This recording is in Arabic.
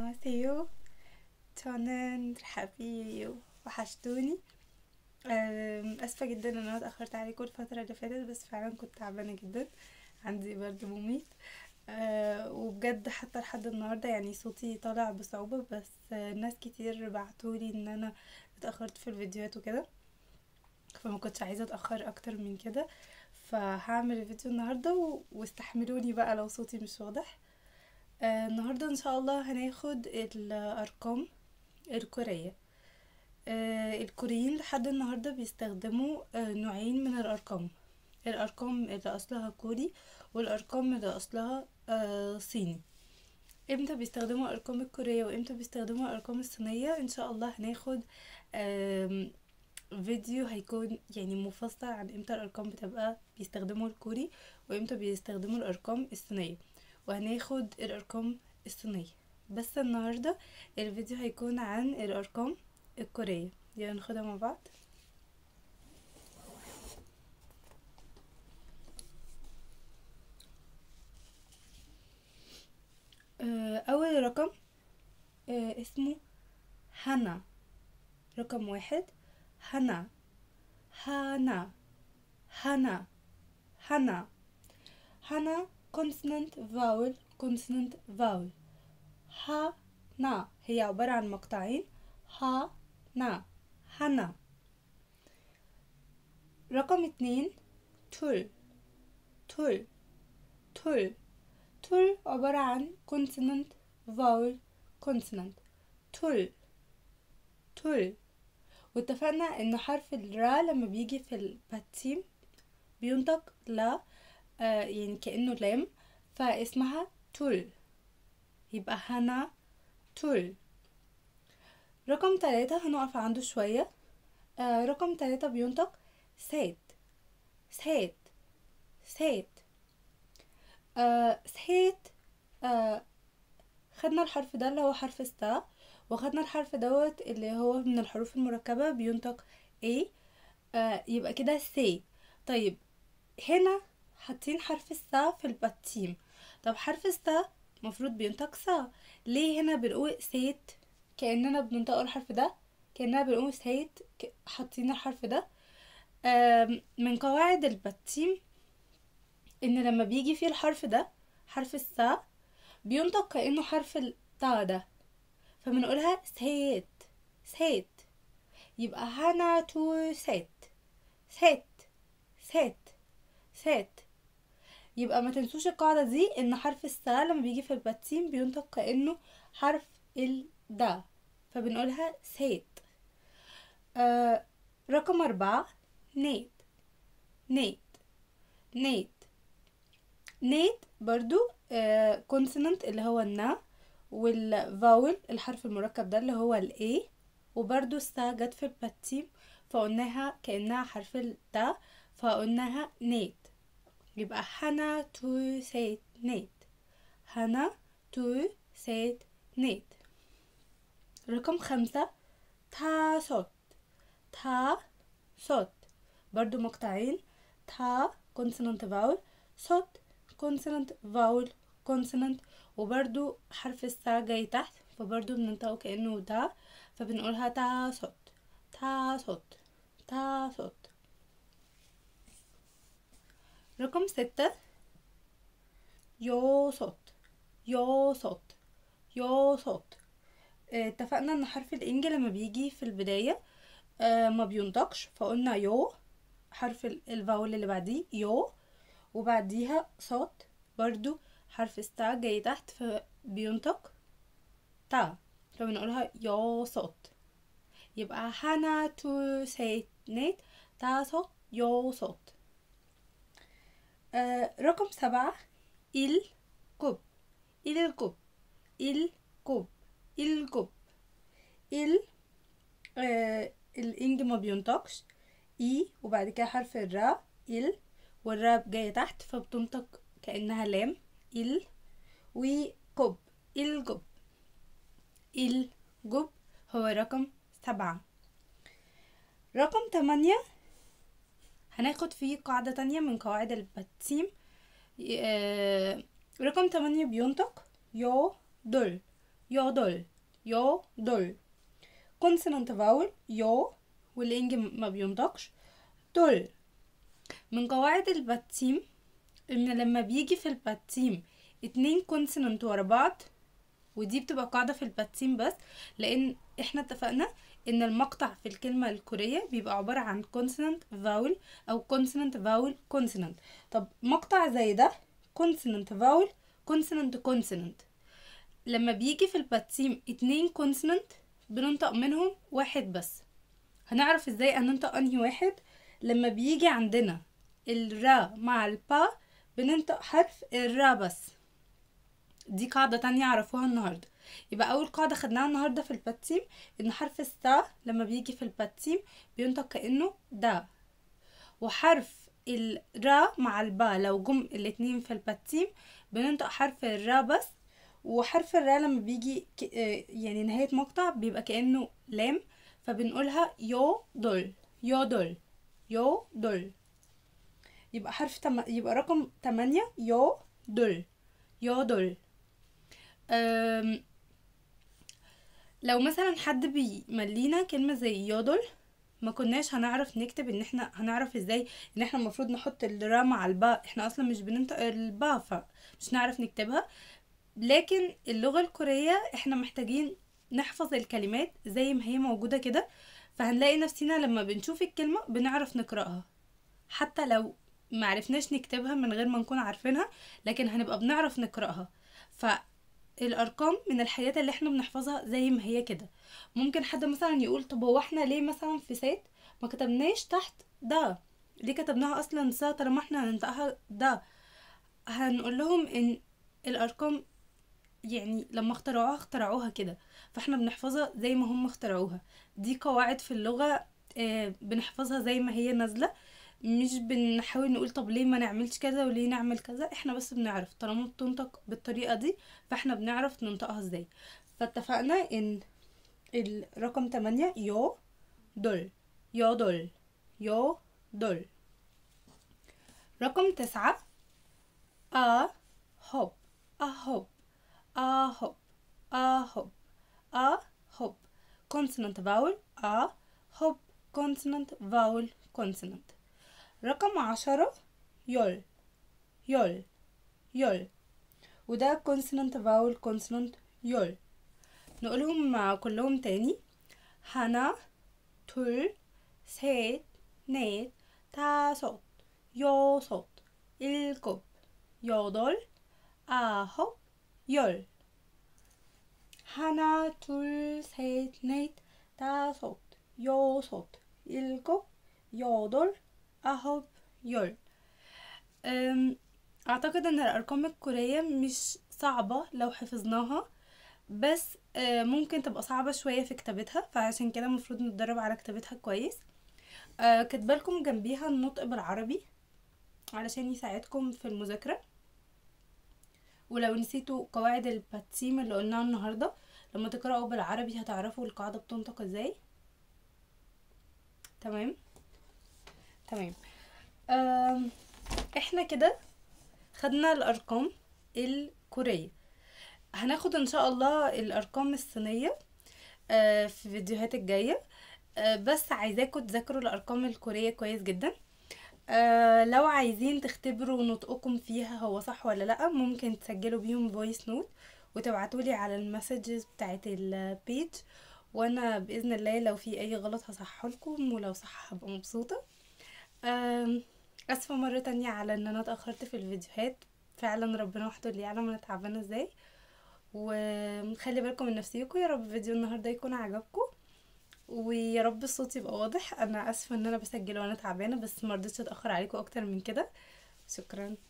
안녕하세요. 저는 رحابيو وحشتوني. اسفه جدا ان انا اتاخرت عليكم الفتره اللي فاتت، بس فعلا كنت تعبانه جدا، عندي برد مميت. وبجد حتى لحد النهارده يعني صوتي طالع بصعوبه، بس ناس كتير بعتولي ان انا اتاخرت في الفيديوهات وكده، فما كنتش عايزه اتاخر اكتر من كده، فهعمل الفيديو النهارده واستحملوني بقى لو صوتي مش واضح. النهارده ان شاء الله هناخد الارقام الكورية. الكوريين لحد النهاردة بيستخدموا نوعين من الأرقام اللي أصلها كوري، والأرقام اللي أصلها صيني. امتى بيستخدموا الأرقام الكورية وامتى بيستخدموا الأرقام الصينية؟ ان شاء الله هناخد فيديو هيكون يعني مفصل عن امتى الأرقام بتبقى بيستخدموا الكوري وامتى بيستخدموا الأرقام الصينية، وهناخد الأرقام الصينية. بس النهاردة الفيديو هيكون عن الأرقام الكورية. يلا ناخدها مع بعض. أول رقم اسمه هانا. رقم 1 هانا هانا هانا هانا هانا consonant vowel consonant vowel. هانا هي عبارة عن مقطعين، هانا هانا. رقم 2 تول تول تول تول عبارة عن consonant vowel consonant. تول تول. واتفقنا ان حرف الرا لما بيجي في الباتيم بينطق لا، يعني كأنه لام، فاسمها تول، يبقى هنا تول. رقم 3 هنقف عنده شوية. رقم 3 بينطق سات سات سات سات. خدنا الحرف ده اللي هو حرف السا، وخدنا الحرف دوت اللي هو من الحروف المركبة بينطق ايه، يبقى كده سي. طيب هنا حاطين حرف السا في الباتيم. طب حرف السا مفروض بينطق سا، ليه هنا بنقول سيت كأننا بننطق الحرف ده، كأننا بنقول سيت حاطين الحرف ده؟ من قواعد الباتيم ان لما بيجي فيه الحرف ده حرف السا بينطق كأنه حرف التا ده، فبنقولها سيت سيت. يبقى هانا تو سيت سيت سيت سيت. يبقى ما تنسوش القاعدة دي، ان حرف السا لما بيجي في الباتيم بينطق كأنه حرف الدا، فبنقولها سيت. رقم 4 نيت نيت نيت نيت برضو كونسونانت اللي هو النا، والفاول الحرف المركب ده اللي هو الاي، وبرضو السا جت في الباتيم فقلناها كأنها حرف الدا فقلناها نيت. يبقى هانا تو سيت نيت هانا تو سيت نيت. رقم 5 تا صوت تا صوت، برضو مقطعين، تا كونسونانت فاول، صوت كونسونانت فاول كونسونانت، وبرضو حرف السا جاي تحت فبرضو بننطقه كأنه دا، فبنقولها تا صوت تا صوت تا صوت. رقم 6 يو صوت يو صوت يو صوت. اتفقنا ان حرف الانج لما بيجي في البداية ما بينطقش، فقلنا يو حرف الفاول اللي بعديه يو، وبعديها صوت برضو حرف الستا جاي تحت فبينطق تا، فبنقولها يو صوت. يبقى هانا تو سيت نيت تا صوت يو صوت. رقم 7 الكوب الكوب الكوب الكوب ال الانج ما بينطقش اي، وبعد كده حرف الراء والراء جاية تحت فبتنطق كأنها لام وكوب الجب الجب هو رقم 7. رقم 8 هناخد فيه قاعدة تانية من قواعد الباتيم. رقم 8 بينطق يو دول يودل يودل. كونسونانت فاول يو، والانج ما بينطقش دول. من قواعد الباتسيم ان لما بيجي في الباتسيم 2 كونسونانت ورا بعض، ودي بتبقى قاعدة في الباتسيم بس، لان احنا اتفقنا ان المقطع في الكلمة الكورية بيبقى عبارة عن كونسونانت فاول او كونسونانت فاول كونسونانت. طب مقطع زي ده كونسونانت فاول كونسونانت كونسونانت، لما بيجي في الباتسيم 2 كونسونانت بننطق منهم واحد بس. هنعرف ازاي هننطق انهي واحد؟ لما بيجي عندنا الرا مع البا بننطق حرف الرا بس. دي قاعدة تانية عرفوها النهاردة. يبقى اول قاعدة خدناها النهاردة في الباتسيم ان حرف السا لما بيجي في الباتسيم بينطق كأنه دا، وحرف الرا مع البا لو جم الاتنين في الباتسيم بننطق حرف الرا بس. وحرف الرا لما بيجي يعني نهاية مقطع بيبقى كأنه لام، فبنقولها يو دول يو دول يو دول. يبقى يبقى رقم 8 يو دول يو دول. لو مثلا حد بيملينا كلمة زي يودل ما كناش هنعرف نكتب ان احنا هنعرف ازاي ان احنا المفروض نحط الرا مع الباء، احنا اصلا مش بننطق الباء فمش نعرف نكتبها. لكن اللغة الكورية احنا محتاجين نحفظ الكلمات زي ما هي موجودة كده، فهنلاقي نفسنا لما بنشوف الكلمة بنعرف نقرأها حتى لو معرفناش نكتبها من غير ما نكون عارفينها، لكن هنبقى بنعرف نقرأها. فالأرقام من الحاجات اللي احنا بنحفظها زي ما هي كده. ممكن حد مثلا يقول طب هو احنا ليه مثلا في سات ما كتبناش تحت ده، ليه كتبناها اصلا سا طالما احنا هننطقها ده؟ هنقول لهم ان الأرقام يعني لما اخترعوها كده، فاحنا بنحفظها زي ما هم اخترعوها. دي قواعد في اللغة بنحفظها زي ما هي نازلة، مش بنحاول نقول طب ليه ما نعملش كذا وليه نعمل كذا. احنا بس بنعرف طالما بتنطق بالطريقة دي فاحنا بنعرف ننطقها ازاي. فاتفقنا ان الرقم 8 يو دول يو دول يو دول. رقم 9 هوب هوب هوب هوب هوب. consonant vowel هوب consonant vowel consonant. رقم 10 يول يول يول، وده consonant vowel consonant يول. نقولهم كلهم تاني. 하나 둘 셋 넷 다섯 여섯 일곱 여덟 아홉 열. 하나 둘 셋 넷 다섯 여섯 일곱 여덟 아홉 열. اعتقد ان الارقام الكورية مش صعبة لو حفظناها، بس ممكن تبقى صعبة شوية في كتابتها، فعشان كده المفروض نتدرب على كتابتها كويس. كاتبالكم جنبيها النطق بالعربي علشان يساعدكم في المذاكرة. ولو نسيتوا قواعد الباتسيم اللي قلناها النهاردة لما تقرأوا بالعربي هتعرفوا القاعدة بتنطق ازاي. تمام تمام. احنا كده خدنا الارقام الكورية. هناخد ان شاء الله الارقام الصينية في فيديوهات الجاية. بس عايزاكم تذاكروا الارقام الكورية كويس جدا. لو عايزين تختبروا نطقكم فيها هو صح ولا لا، ممكن تسجلوا بيهم فويس نوت وتبعتولي على المسجز بتاعت البيج، وانا باذن الله لو في اي غلط هصحح لكم، ولو صح هبقى مبسوطه. اسفه مره تانية على ان انا اتاخرت في الفيديوهات، فعلا ربنا وحده اللي يعلم انا تعبانه ازاي. وخلي بالكم من نفسيكم. يا رب فيديو النهارده يكون عجبكم، ويا رب الصوت يبقى واضح. انا اسفه ان انا بسجل وانا تعبانه، بس مرضتش اتاخر عليكم اكتر من كده. شكرا.